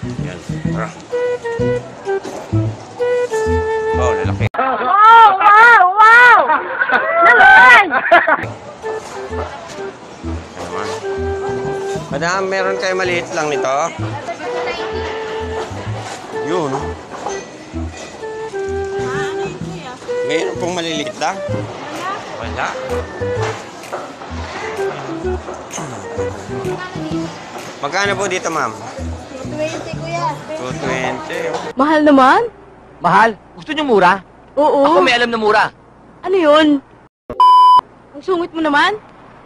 Yan. Tara. Oh, lalaki. Wow! Wow! Wow! Naman! Naman. Madam, meron kayo maliit lang nito? Yun. Mayroon pong maliliit lang? Wala. Magkano po dito, ma'am? 220, kuya. 220. Mahal naman? Mahal? Gusto niyo mura? Oo. Ako may alam na mura. Ano yun? Ang sungit mo naman?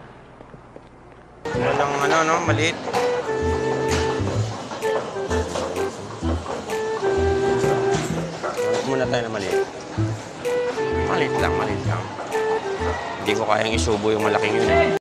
Walang ano, no? Maliit. Hanap muna tayo na maliit. Maliit lang, maliit lang. Hindi ko kayang isubo yung malaking yun eh.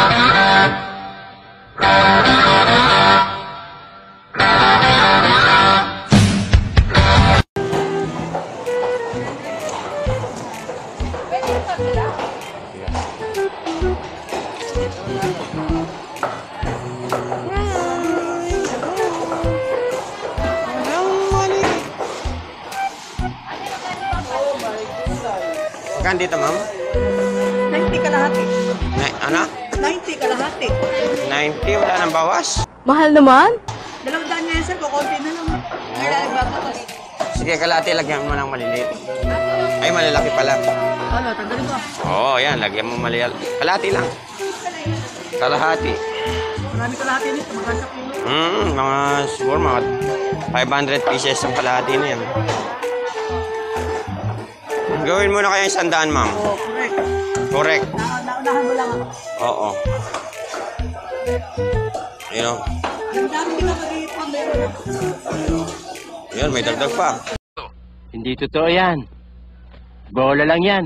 Magkano dito, ma'am? 90 kalahati. Ano? 90 kalahati. 90, wala nang bawas. Mahal naman? 200 nga yan, sir. Kukunti na lang. Ay, nagbabawas. Sige, kalahati, lagyan mo ng maliliit. Ay, malalaki pala. Ano, tanggalin ko. Oo, yan, lagyan mo maliliit. Kalahati lang. Kalahati. Marami kalahati nito. Magkasa po. Mga, siguro mga 500 pieces ang kalahati na yan. Gawin mo na kayo 100, ma'am. Oh, correct. Correct. Naunahan mo lang ako. Oo. You know? Ang dami kita mag-iipon. Yan, may dagdag pa. Hindi totoo yan. Bola lang yan.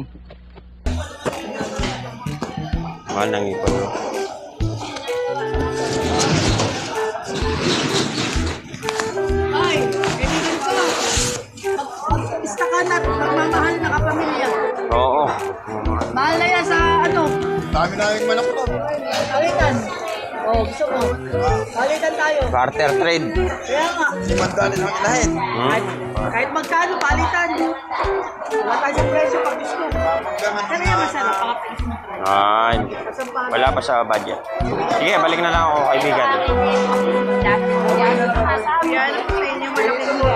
Mahal nang ipon, no? Ay, kaibigan ko. Mag-istakan at magmamahal na kapamilya. Oo. Mahal na yan sa ano? Dami namin manok to. Palitan. Oh, gusto mo. Palitan tayo. Barter trade. Kaya nga. Mandali ng inahin. Kahit magkano, palitan. Wala tayo sa presyo pag gusto. Kaya yan masarap. Pakapagis mo. Ay, wala pa sa budget. Sige, balik na lang ako, kaibigan. Yan ang sa inyo malaking mo.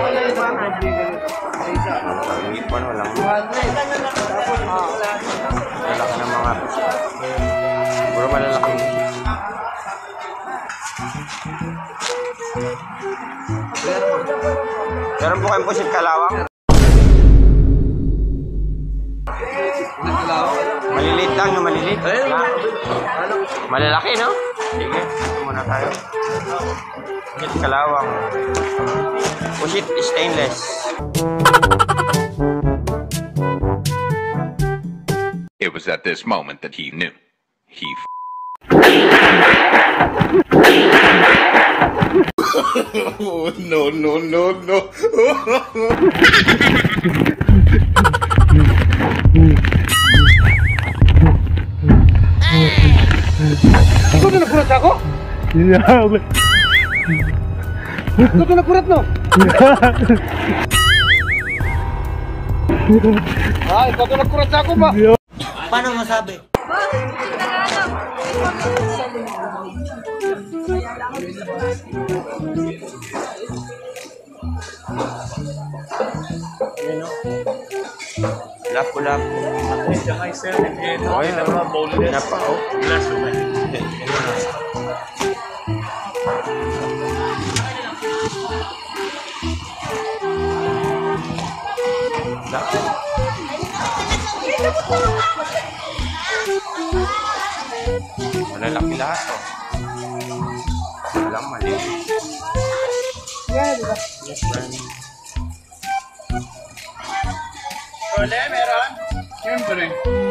Ipon, walang. Lalaki ng mga piso. Puro malalaki. Meron po kayong pusit kalawang? Maliliit lang, no? Maliliit. Malalaki, no? Sige, ito muna tayo. Pusit kalawang. Pusit stainless. It was at this moment that he knew. He Oh, no, no, no, no. Ikaw na nakurat ako? Ikaw na nakurat, no? Ikaw na nakurat ako ba? Paano masabi? Lapu-lapu. Okay, napa, oh. Malalaki lahat, oh. Walang mali. Yes, man. Wala, meron? Siyempre.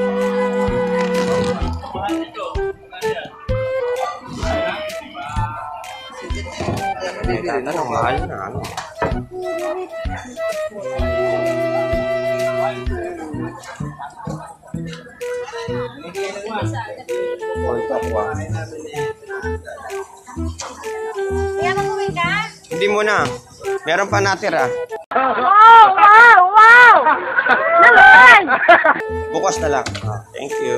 Ano, mahal na, ano? Kaya mag-uwi ka? Hindi muna. Meron pa natira. Wow! Wow! Wow! Naman! Bukas na lang. Thank you.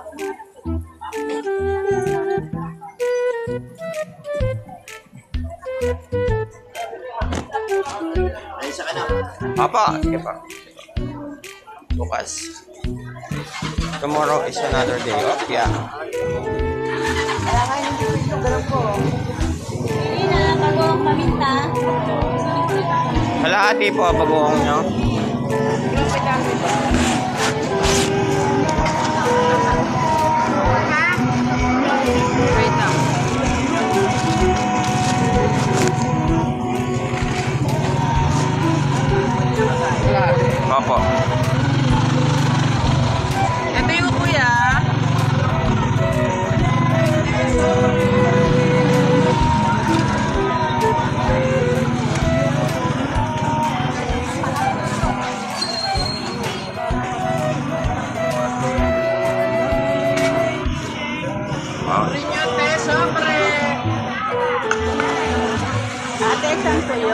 Papa, sige pa. Bukas. Tomorrow is another day off. Yeah. Hindi na, bago ang paminta. Kalahati po ang bagoong nyo. Wait lang. Opo. Ito yung kuya. Ate, isang tuyo.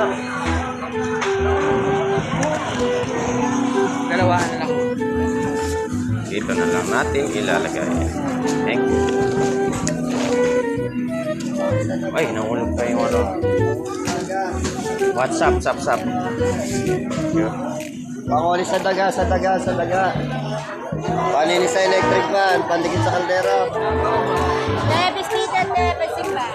Dalawa na lang. Dito na lang natin ilalagay. Thank you. Ay, nahulog pa yung ano. What's up, sap. Pangulis sa daga, sa daga, sa daga. Paninis sa electric fan, pandikit sa kaldera. Bisita, pasimba.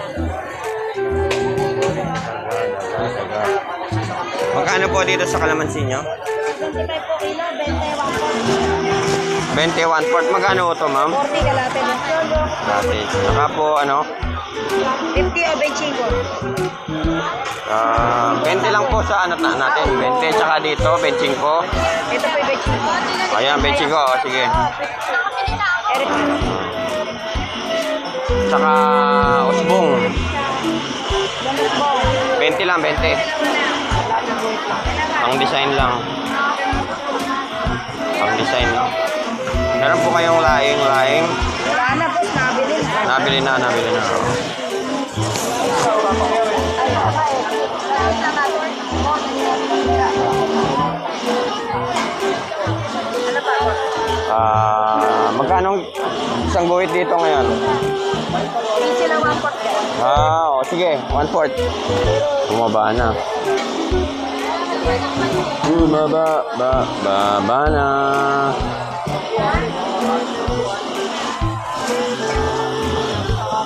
Magkano po dito sa kalamansi nyo? 25 po kilo, 21 po. 21 port. Magkano ito, ma'am? 40 kalate ng solo. Dati. Saka po, ano? 50 o 20 lang po sa ano natin. 20. Tsaka dito, 25. Ito po yung 25. Ayan, 25. O, sige. Tsaka usbong. 20 lang, 20. Pang design lang. Pang design lang. Meron po kayong laing. Wala na po, nabili na. Nabili na. Magkano isang buhit dito ngayon? Sila 1 O sige, 1/4. Bumaba na. Baba na.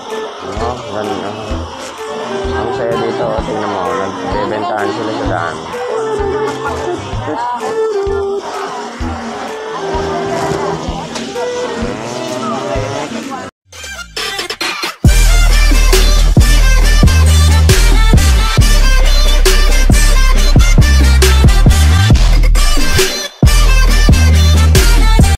Ganda. Ang saya dito, tingnan mo, nagbebentahan sila sa daan.